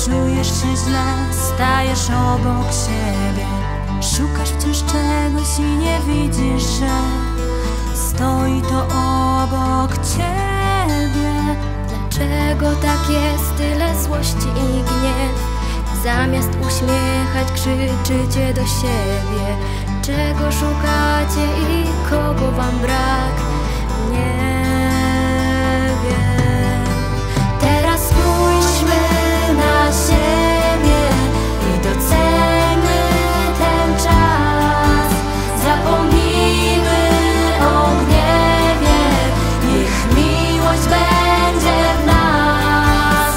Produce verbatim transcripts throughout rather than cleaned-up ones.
czujesz się źle, stajesz obok siebie. Szukasz wciąż czegoś i nie widzisz, że stoi to obok ciebie. Dlaczego tak jest, tyle złości i gniew? Zamiast uśmiechać krzyczycie do siebie. Czego szukacie i kogo wam brak? Nie wiem. Teraz spójrzmy na siebie i doceńmy ten czas. Zapomnijmy o gniewie, niech miłość będzie w nas.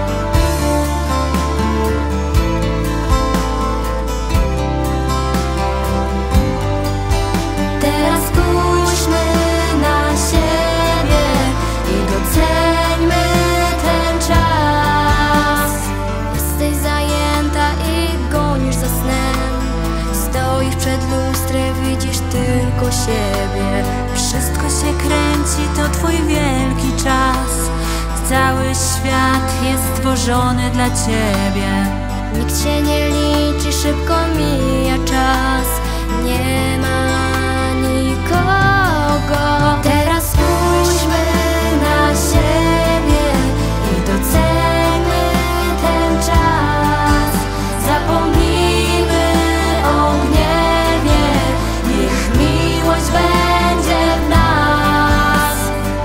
Teraz spójrzmy na siebie i doceńmy ten czas. Jesteś zajęta i gonisz za snem. Stoisz przed lustrem, widzisz tylko siebie. Wszystko się kręci, to twój wielki czas. Cały świat jest stworzony dla ciebie. Nikt się nie liczy, szybko mija czas. Nie ma nikogo. Teraz spójrzmy na siebie i doceńmy ten czas. Zapomnijmy o gniewie, niech miłość będzie w nas.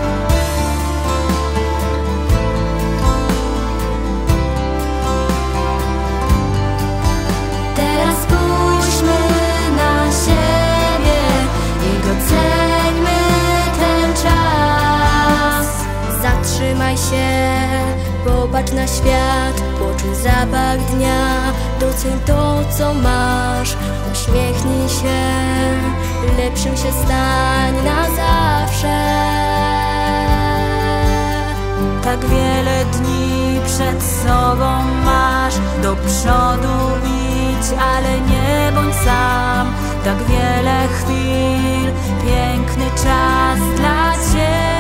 Teraz spójrzmy na siebie i doceńmy ten czas. Zatrzymaj się, popatrz na świat, poczuj zapach dnia. Doceń to, co masz, uśmiechnij się, lepszym się stań na zawsze. Tak wiele dni przed sobą masz, do przodu idź, ale nie bądź sam. Tak wiele chwil, piękny czas dla ciebie.